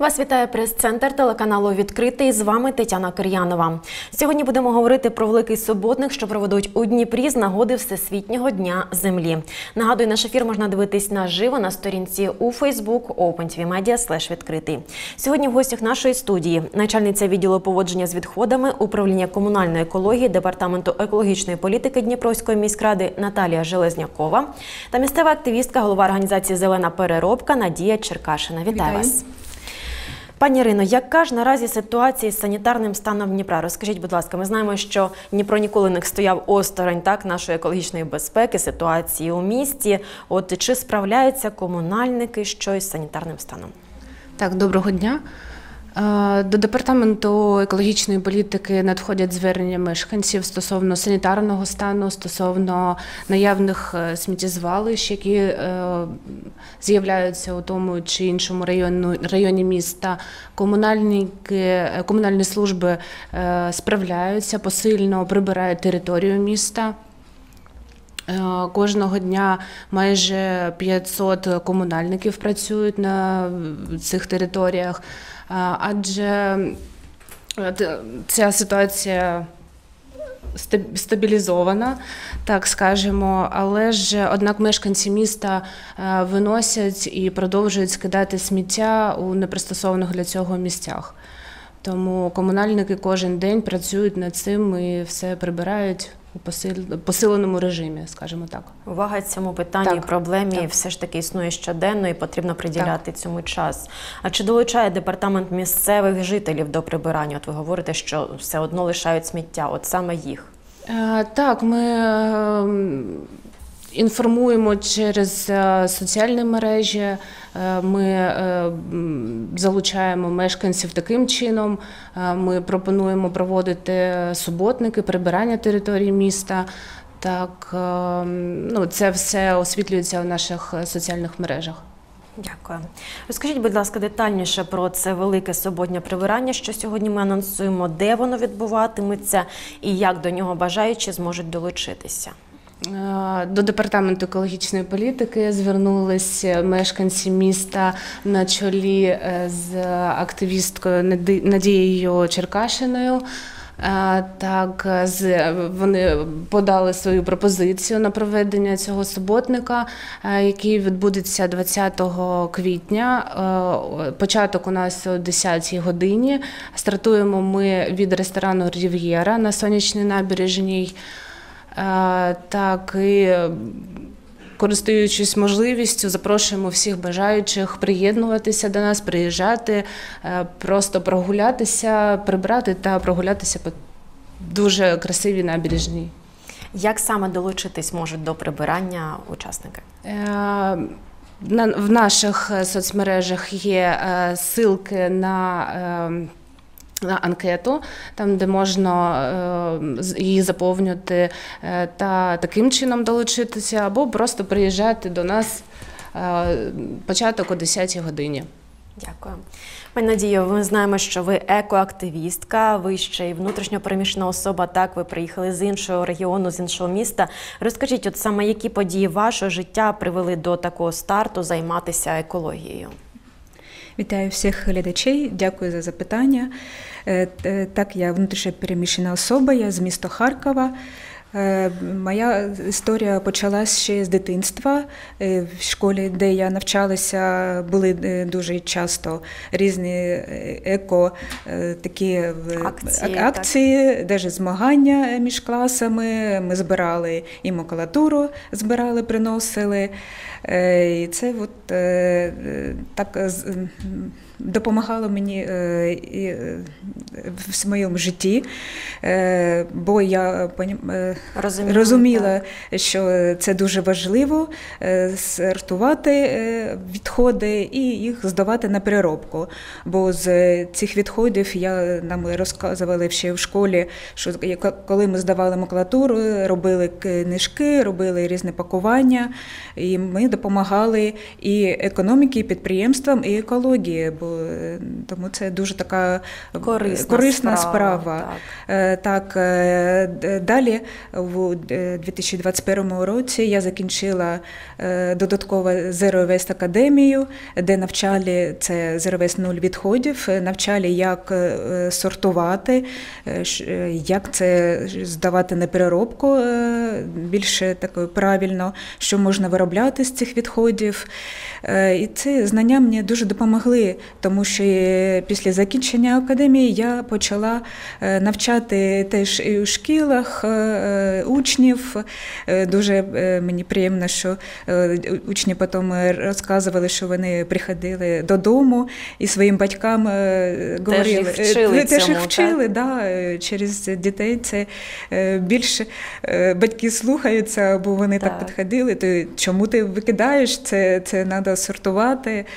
Вас вітає прес-центр телеканалу «Відкритий». З вами Тетяна Кир'янова. Сьогодні будемо говорити про Великий Суботник, що проведуть у Дніпрі з нагоди Всесвітнього дня землі. Нагадую, наш ефір можна дивитись наживо на сторінці у Facebook opentvmedia/відкритий. Сьогодні в гостях нашої студії начальниця відділу поводження з відходами управління комунальної екології Департаменту екологічної політики Дніпровської міськради Наталія Железнякова та місцева активістка, голова організації «Зелена переробка» Надія Черкашина. Вітаю вас. Пані Ірино, яка ж наразі ситуація з санітарним станом Дніпра? Розкажіть, будь ласка, ми знаємо, що Дніпро ніколи не стояв осторонь нашої екологічної безпеки, ситуації у місті. От чи справляються комунальники із санітарним станом? Так, доброго дня. До Департаменту екологічної політики надходять звернення мешканців стосовно санітарного стану, стосовно наявних сміттєзвалищ, які з'являються у тому чи іншому районі міста. Комунальні служби справляються, посильно прибирають територію міста. Кожного дня майже 500 комунальників працюють на цих територіях, адже ця ситуація стабілізована, так скажемо, але ж однак мешканці міста виносять і продовжують скидати сміття у непристосованих для цього місцях. Тому комунальники кожен день працюють над цим і все прибирають у посиленому режимі, скажімо так. Увага цьому питанню і проблемі все ж таки існує щоденно і потрібно приділяти цьому час. А чи долучає департамент місцевих жителів до прибирання? От ви говорите, що все одно лишають сміття, от саме їх. Так, ми інформуємо через соціальні мережі, ми залучаємо мешканців таким чином, ми пропонуємо проводити суботники, прибирання території міста. Так, це все освітлюється в наших соціальних мережах. Дякую. Розкажіть, будь ласка, детальніше про це велике суботнє прибирання, що сьогодні ми анонсуємо, де воно відбуватиметься і як до нього бажаючі зможуть долучитися. До Департаменту екологічної політики звернулися мешканці міста на чолі з активісткою Надією Черкашиною. Так, вони подали свою пропозицію на проведення цього суботника, який відбудеться 20 квітня. Початок у нас о 10 годині. Стартуємо ми від ресторану «Рів'єра» на Сонячній набережній. Так, і користуючись можливістю, запрошуємо всіх бажаючих приєднуватися до нас, приїжджати, просто прогулятися, прибрати та прогулятися по дуже красивій набережній. Як саме долучитись можуть до прибирання учасники? В наших соцмережах є ссылки на анкету, там, де можна її заповнювати та таким чином долучитися, або просто приїжджати до нас, початок о 10 годині. Дякую. Пані Надію, ми знаємо, що ви екоактивістка, ви ще й внутрішньо переміщена особа, так, ви приїхали з іншого регіону, з іншого міста. Розкажіть, от саме які події вашого життя привели до такого старту займатися екологією? Вітаю всіх глядачей, дякую за запитання. Так, я внутрішньо переміщена особа, я з міста Харкова. Моя історія почалась ще з дитинства. В школі, де я навчалася, були дуже часто різні такі акції, навіть змагання між класами. Ми збирали і макулатуру, приносили. І це так допомагало мені в моєму житті, бо я розуміла, що це дуже важливо сортувати відходи і їх здавати на переробку. Бо з цих відходів нам розказували ще в школі, що коли ми здавали макулатуру, робили книжки, робили різне пакування, і ми допомагали і економіці, і підприємствам, і екології. тому це дуже така корисна справа. Так, далі у 2021 році я закінчила додатково Zero Waste академію, де навчали, це Zero Waste 0 відходів, навчали, як сортувати, як це здавати на переробку більше так правильно, що можна виробляти з цих відходів. І ці знання мені дуже допомогли, тому що після закінчення академії я почала навчати теж і у шкілах учнів. Дуже мені приємно, що учні потім розказували, що вони приходили додому і своїм батькам говорили. Теж їх вчили, да, через дітей це більше батьки слухаються, бо вони так підходили. То чому ти викидаєш? Це треба сортувати.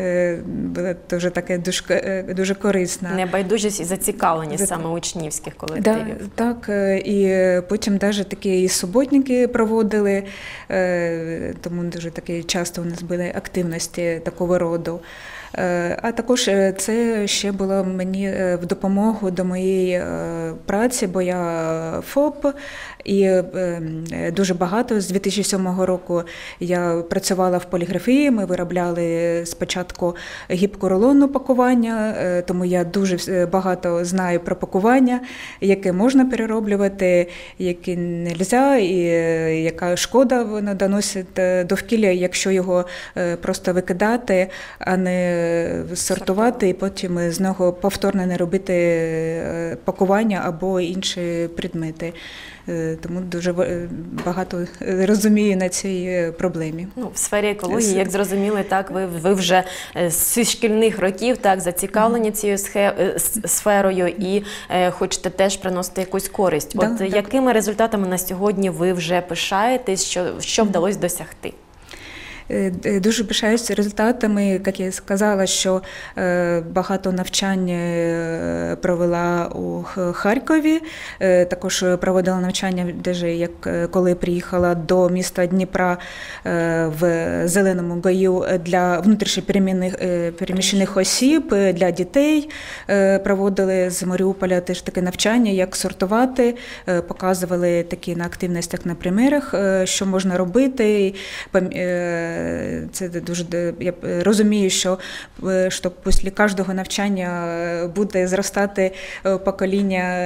Дуже таке дуже корисне. Небайдужість і зацікавленість саме учнівських колективів. Да, так, і потім навіть такі суботники проводили, тому дуже такі часто у нас були активності такого роду. А також це ще було мені в допомогу до моєї праці, бо я ФОП, і дуже багато з 2007 року я працювала в поліграфії, ми виробляли спочатку гіпкорулонне пакування, тому я дуже багато знаю про пакування, яке можна перероблювати, яке не можна, і яка шкода воно доносить довкілля, якщо його просто викидати, а не сортувати і потім з нього повторно не робити пакування або інші предмети. Тому дуже багато розумію на цій проблемі. В сфері екології, як зрозуміли, так, ви вже з шкільних років так зацікавлені цією сферою і хочете теж приносити якусь користь. Якими результатами на сьогодні ви вже пишаєтесь, що вдалося досягти? Дуже пишаюся результатами, як я сказала, що багато навчань провела у Харкові, також проводила навчання, коли приїхала до міста Дніпра в Зеленому гаю для внутрішньопереміщених осіб, для дітей. Проводили з Маріуполя теж таке навчання, як сортувати, показували такі на активностях, на примірах, що можна робити. Це дуже, я розумію, що після кожного навчання буде зростати покоління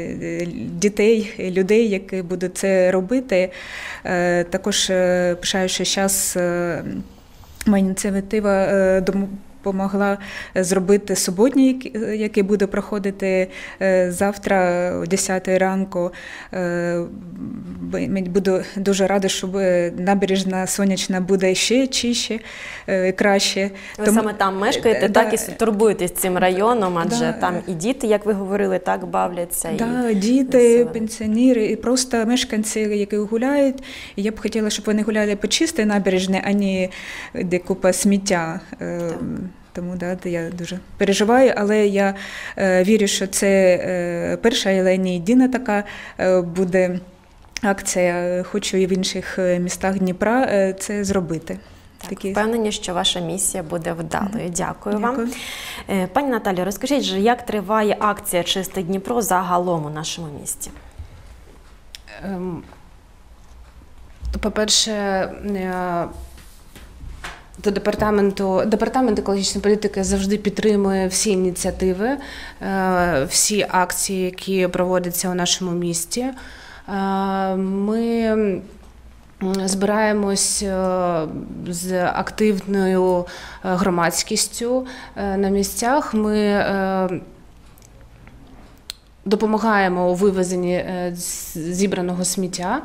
дітей, людей, які будуть це робити. Також пишаю, що зараз моя ініціатива допомогла зробити суботні, який буде проходити завтра о 10 ранку. Буду дуже рада, щоб набережна Сонячна буде ще чище, краще. Ви саме там мешкаєте, так, і турбуєтесь цим районом, адже там і діти, як ви говорили, так бавляться. Так, діти, пенсіонери, і просто мешканці, які гуляють. І я б хотіла, щоб вони гуляли по чистій набережні, а не де купа сміття. Тому я дуже переживаю, але я вірю, що це перша, але не єдина така буде акція. Хочу і в інших містах Дніпра це зробити. Впевнені, що ваша місія буде вдалою. Дякую вам. Пані Наталію, розкажіть, як триває акція «Чисте Дніпро» загалом у нашому місті? По-перше, Департамент екологічної політики завжди підтримує всі ініціативи, всі акції, які проводяться у нашому місті. Ми збираємось з активною громадськістю на місцях. Ми допомагаємо у вивезенні зібраного сміття,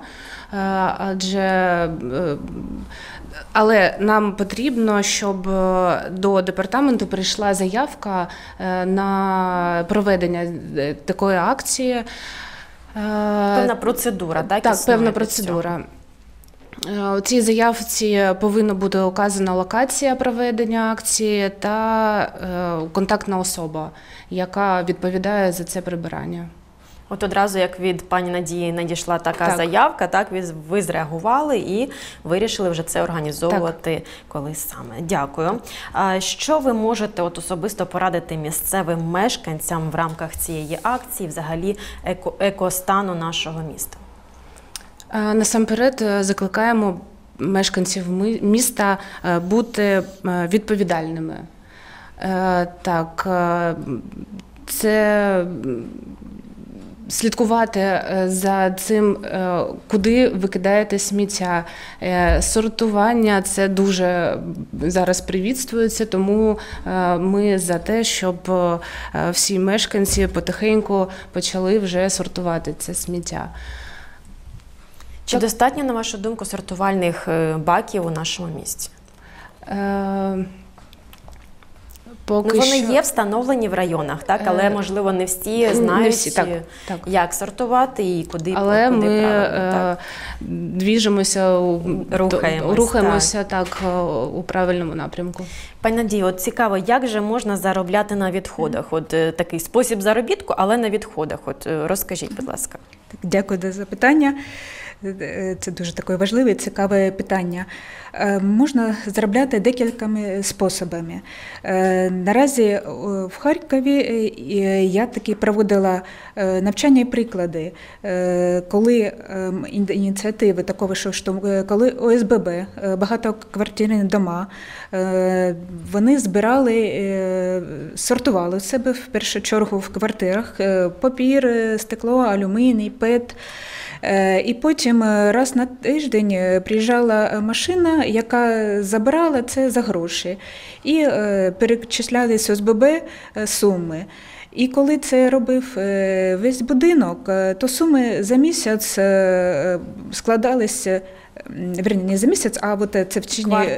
але нам потрібно, щоб до департаменту прийшла заявка на проведення такої акції. Певна процедура, так? Так, певна процедура. У цій заявці повинна бути указана локація проведення акції та контактна особа, яка відповідає за це прибирання. От одразу, як від пані Надії надійшла така Так. заявка, так, ви зреагували і вирішили вже це організовувати коли саме. Дякую. А що ви можете от особисто порадити місцевим мешканцям в рамках цієї акції, взагалі екостану нашого міста? Насамперед закликаємо мешканців міста бути відповідальними. Так, це слідкувати за цим, куди ви кидаєте сміття. Сортування – це дуже зараз привітствується, тому ми за те, щоб всі мешканці потихеньку почали вже сортувати це сміття. Чи достатньо, на вашу думку, сортувальних баків у нашому місті? Вони є встановлені в районах, так? Але, можливо, не всі знають, не всі, так. як сортувати і куди Але ми правильно, двіжимося, рухаємося так. у правильному напрямку. Пані Надію, от цікаво, як же можна заробляти на відходах? От такий спосіб заробітку, але на відходах. От розкажіть, будь ласка. Дякую за запитання. Це дуже таке важливе і цікаве питання. Можна заробляти декількома способами. Наразі в Харкові я таки проводила навчання і приклади, коли ініціативи такого, що коли ОСББ, багатоквартирні дома, вони збирали, сортували в себе в першу чергу в квартирах папір, стекло, алюміній, ПЕТ. І потім раз на тиждень приїжджала машина, яка забирала це за гроші. І перечислялись ОСББ суми. І коли це робив весь будинок, то суми за місяць складалися, не за місяць, а от це в течение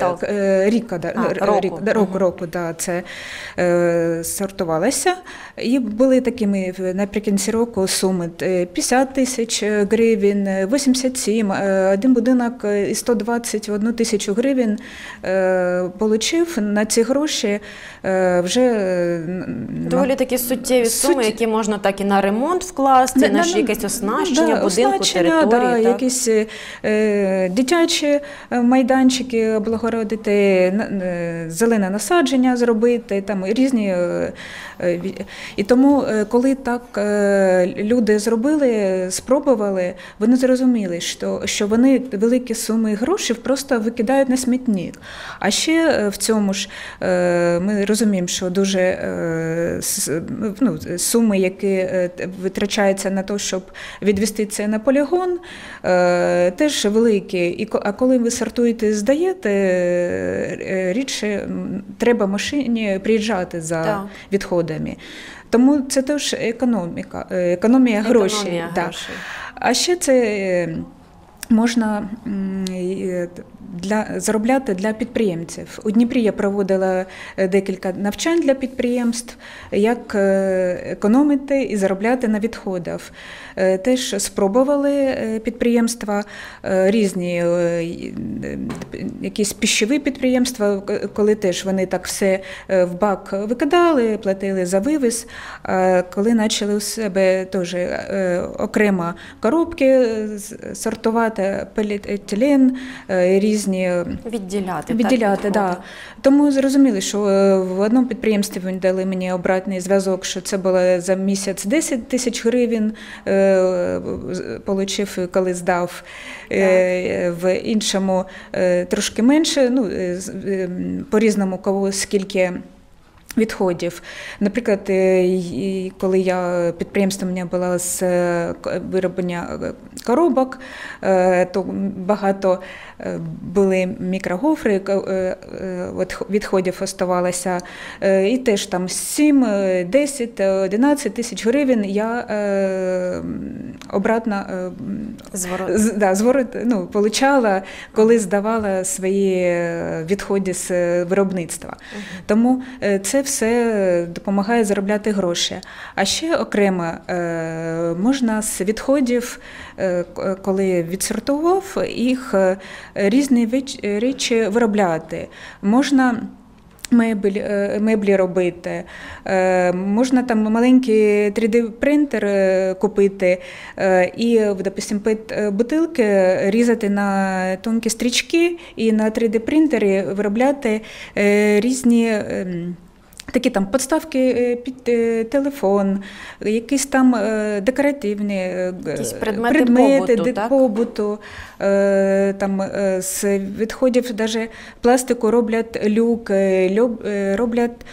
року, да, це сортувалося. І були такими наприкінці року суми 50 тисяч гривень, 87, один будинок і 121 тисячу гривень отримав на ці гроші вже... Доволі такі суттєві суми, які можна так і на ремонт вкласти, на якесь оснащення будинку, території. Да, якісь дитячі майданчики облагородити, зелене насадження зробити, там різні. І тому, коли так люди зробили, спробували, вони зрозуміли, що вони великі суми грошей просто викидають на смітник. А ще в цьому ж ми розуміємо, що дуже суми, які витрачаються на те, щоб відвести це на полігон, теж великі. А коли ви сортуєте, здаєте, рідше треба машині приїжджати за відходами. Тому це теж економія грошей. А ще це можна заробляти для підприємців. У Дніпрі я проводила декілька навчань для підприємств, як економити і заробляти на відходах. Теж спробували підприємства, різні якісь пищові підприємства, коли теж вони так все в бак викидали, платили за вивіз. Коли почали у себе теж окремо коробки сортувати, поліетилен, різні відділяти, да. Тому зрозуміли, що в одному підприємстві вони дали мені обратний зв'язок, що це було за місяць 10 тисяч гривень, отримав, коли здав, в іншому трошки менше, по-різному, кого скільки відходів. Наприклад, коли підприємство у мене було з вироблення коробок, то багато були мікрогофри, відходів оставалося, і теж там 7, 10, 11 тисяч гривень я обратно получала, коли здавала свої відходи з виробництва. Тому це все допомагає заробляти гроші. А ще окремо можна з відходів, коли відсортував, їх різні речі виробляти. Можна меблі робити. Можна там маленький 3D-принтер купити і, допустим, бутилки різати на тонкі стрічки і на 3D-принтері виробляти різні такі там подставки під телефон, якісь там декоративні якісь предмети побуту. Там з відходів навіть пластику роблять люки, роблять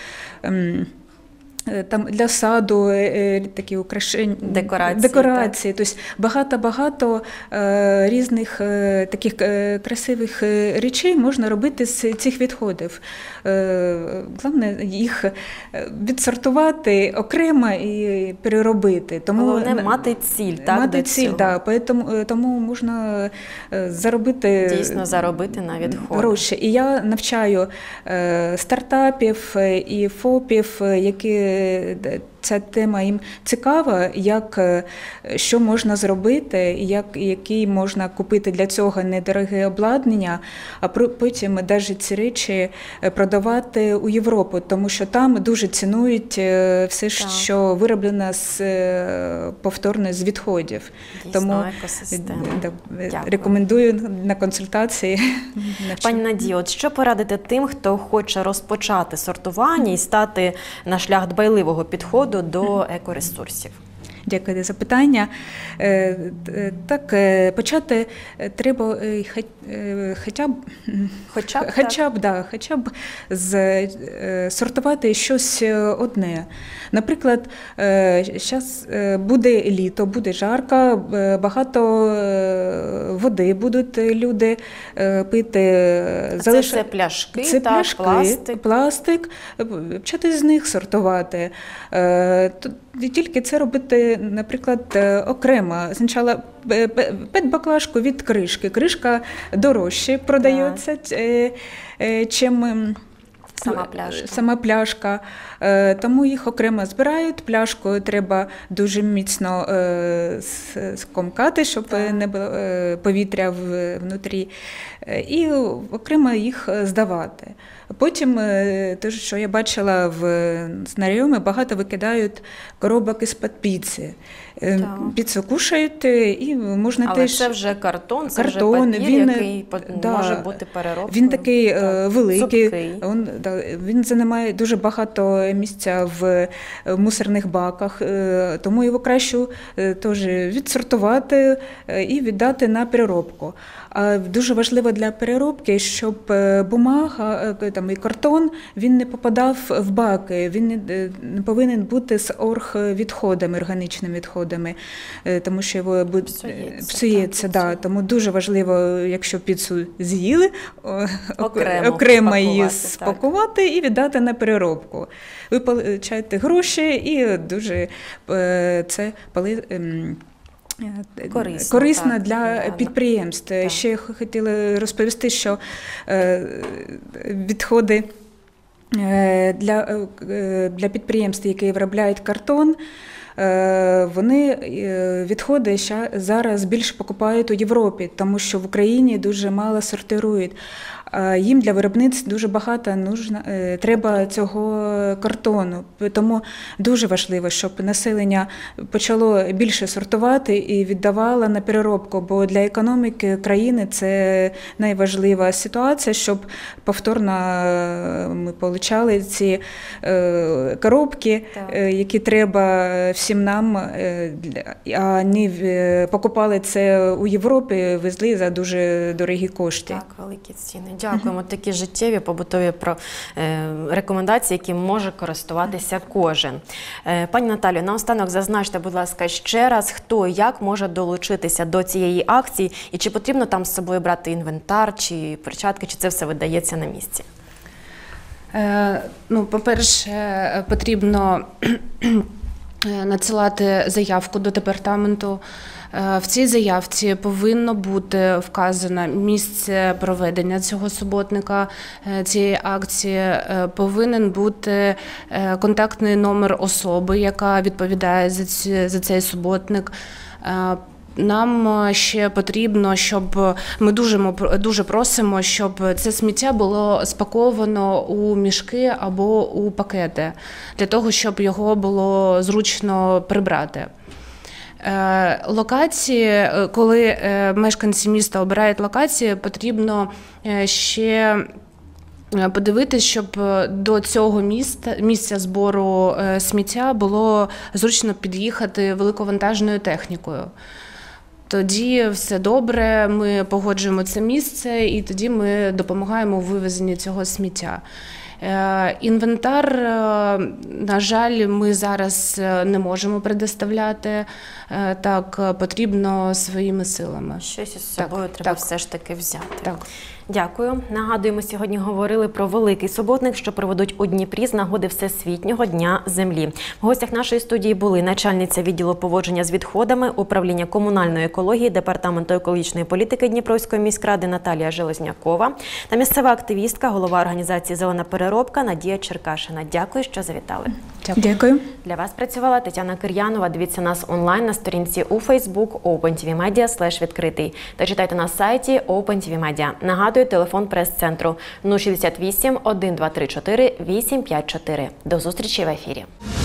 там для саду такі украшення, декорації. Тобто багато різних таких красивих речей можна робити з цих відходів. Головне їх відсортувати окремо і переробити. Головне мати ціль, так? Мати ціль, так. Тому можна заробити... Дійсно заробити на відходах. Гроші. І я навчаю стартапів і ФОПів, які ця тема їм цікава, що можна зробити, які можна купити для цього недороге обладнання, а потім навіть ці речі продавати у Європу, тому що там дуже цінують все, що вироблено повторно з відходів. Дійсно, тому рекомендую на консультації. Пані Надію, от що порадити тим, хто хоче розпочати сортування і стати на шлях дбайливого підходу до екоресурсів? Дякую за запитання. Так, почати треба хоча б сортувати щось одне. Наприклад, зараз буде літо, буде жарко, багато води будуть люди пити. Це пляшки, пластик, почати з них сортувати. Тільки це робити, наприклад, окремо. Спочатку пет-баклажку від кришки. Кришка дорожче продається, чим сама пляшка. Тому їх окремо збирають. Пляшку треба дуже міцно скомкати, щоб не було повітря внутрі. І окремо їх здавати. Потім, те, що я бачила в знайомі, багато викидають коробок із-під піци. Піцу кушають і можна але теж... це вже картон, це вже папір, який може бути переробкою. Він такий великий, він займає дуже багато місця в мусорних баках, тому його краще теж відсортувати і віддати на переробку. А дуже важливо для переробки, щоб бумага і картон він не попадав в баки, він не повинен бути з оргвідходами, органічними відходами, тому що його псується. Тому дуже важливо, якщо піцу з'їли, окремо її спакувати і віддати на переробку. Ви отримаєте гроші і дуже це корисно для підприємств. Так. Ще хотіла розповісти, що відходи для підприємств, які виробляють картон, вони відходи зараз більше покупають у Європі, тому що в Україні дуже мало сортирують. Їм для виробництва дуже багато треба цього картону. Тому дуже важливо, щоб населення почало більше сортувати і віддавало на переробку, бо для економіки країни це найважлива ситуація, щоб повторно ми отримали ці коробки, які треба всім нам, а не покупали це у Європі, везли за дуже дорогі кошти. Так, великі ціни. Дякуємо. Такі життєві, побутові рекомендації, які може користуватися кожен. Пані Наталію, наостанок зазначте, будь ласка, ще раз, хто і як може долучитися до цієї акції, і чи потрібно там з собою брати інвентар, чи перчатки, чи це все видається на місці? По-перше, потрібно надсилати заявку до департаменту. В цій заявці повинно бути вказано місце проведення цього суботника, цієї акції, повинен бути контактний номер особи, яка відповідає за цей суботник. Нам ще потрібно, щоб ми дуже просимо, щоб це сміття було спаковано у мішки або у пакети, для того, щоб його було зручно прибрати. Локації, коли мешканці міста обирають локації, потрібно ще подивитись, щоб до цього місця збору сміття було зручно під'їхати великовантажною технікою. Тоді все добре, ми погоджуємо це місце і тоді ми допомагаємо у вивезенні цього сміття. Інвентар, на жаль, ми зараз не можемо предоставляти, так потрібно своїми силами. Щось із собою треба все ж таки взяти. Так. Дякую. Нагадуємо, сьогодні говорили про великий суботник, що проведуть у Дніпрі з нагоди Всесвітнього дня землі. В гостях нашої студії були начальниця відділу поводження з відходами, управління комунальної екології, департаменту екологічної політики Дніпровської міськради Наталія Железнякова та місцева активістка, голова організації «Зелена переробка» Надія Черкашина. Дякую, що завітали. Дякую. Для вас працювала Тетяна Кир'янова. Дивіться нас онлайн на сторінці у Facebook OpenTVMedia/відкритий та читайте на сайті OpenTVMedia. Нагадую, телефон прес-центру 068 1234 854. До зустрічі в ефірі.